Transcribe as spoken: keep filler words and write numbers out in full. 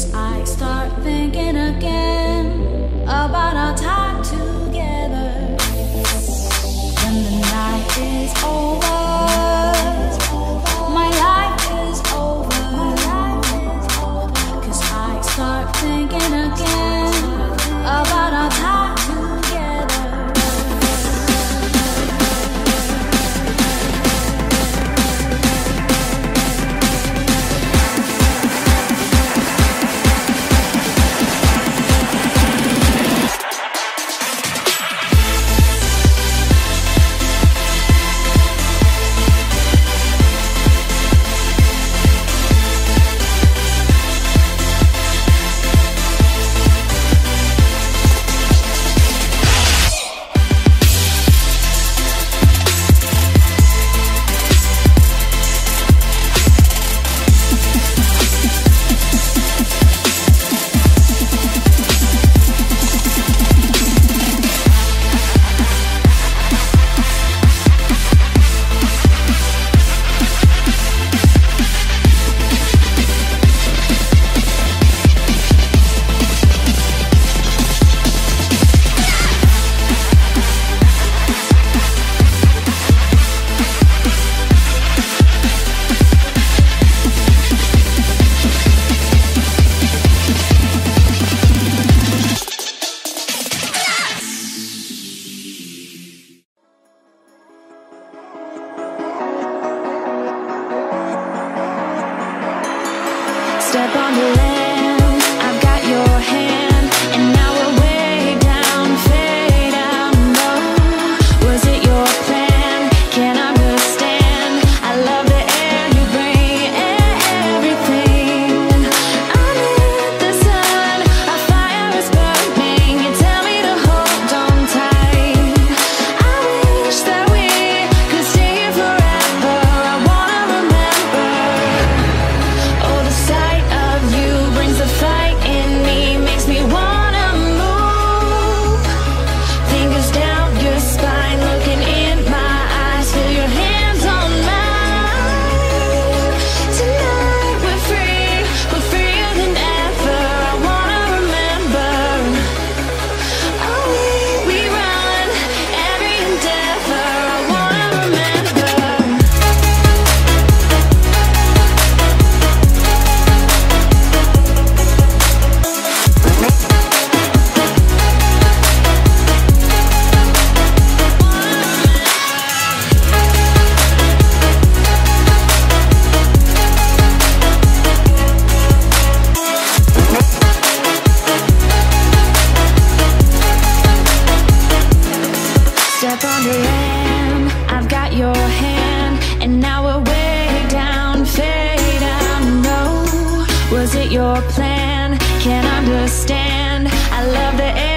'Cause I start thinking again about our time together. When the night is over, my life is over. 'Cause I start thinking again about our time together. Step on the land, I've got your hand, and now we're way down, fade out low. Was it your plan? Can't understand. I love the air you bring, everything. Under the sun, our fire is burning. You tell me to hold on tight. I wish that we could stay here forever. I wanna remember. Oh, the sight of you brings the fight in me, makes me wanna move. Fingers down your spine, looking in my eyes, feel your hands on mine. Tonight we're free, we're freer than ever. I wanna remember. Oh, we, we run every endeavor. I wanna remember. Step on the land, I've got your hand, and now we're way down, fade out low. Was it your plan? Can't understand. I love the air